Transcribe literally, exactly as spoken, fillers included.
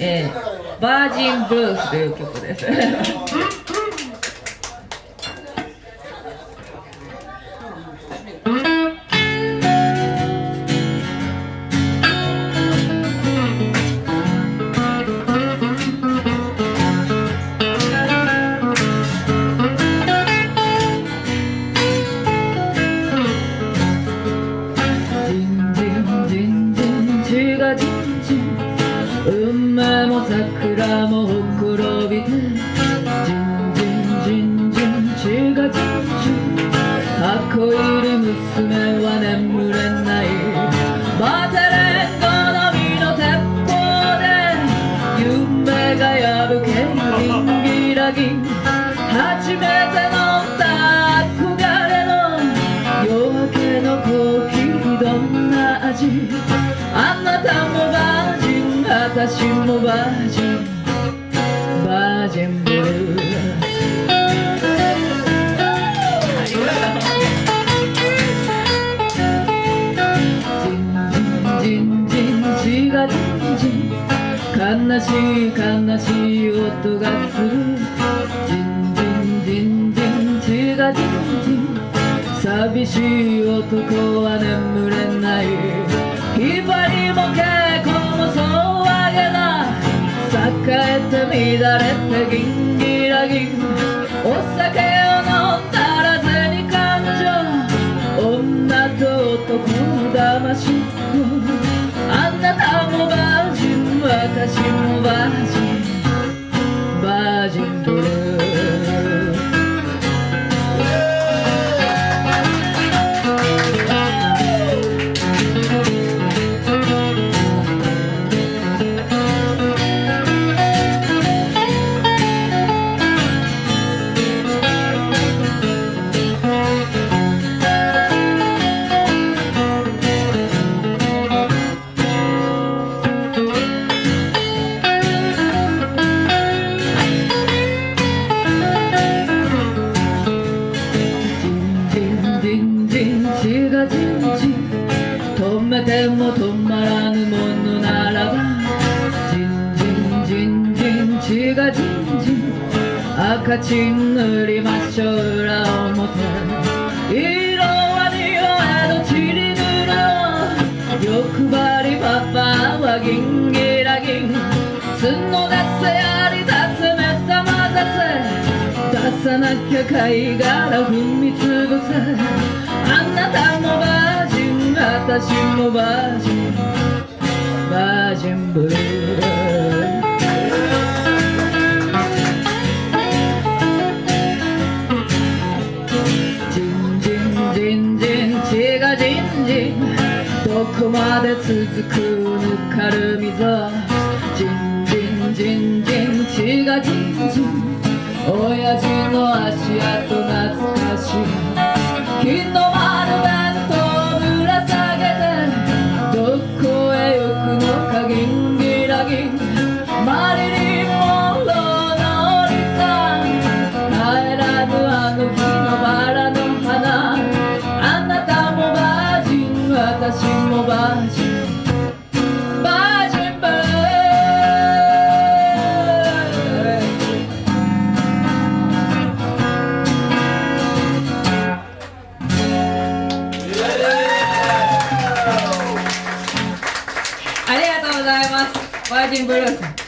えー、バージンブルースという曲です。馬も桜もほころびて、じんじんじんじん血がじんじん、箱入り娘は眠れない。バテレン好みの鉄砲で夢が破けギンギラギン、初めて飲んだ憧れの夜明けのコーヒー、どんな味？あなたもバージン、私もバージン、バージンブルース。ジンジンジン血がジンジン、悲しい悲しい音がする。ジンジンジンジン血がジンジン、寂しい男は眠れない。ひばりも稽古もそうあげだ、栄えて乱れてギンギラギン、お酒を飲んだら銭感情、女と男の騙しっこ。あなたもバージン、私もバージン、バージンブルー。血がじんじん、止めても止まらぬものならば、じんじんじんじん血がじんじん、赤チン塗りましょう裏表、色は匂えどちり塗る。欲張りパパはギンギラギン、角出せやり出せ目玉出せ、出さなきゃ貝殻踏みつぶせ。あなたもバージン、私もバージン、バージンブルー。ジンジンジンジン血がジンジン、どこまで続くぬかる溝。ジンジンジンジン血がジンジン、親父の足跡懐かしい。日の丸弁当ぶら下げて、どこへ行くのかギンギラギン、マリリン・モンローの降りた帰らぬあの日のバラの花。あなたもバージン、私もバージン、バージンブルー。ありがとうございます。バージンブルース。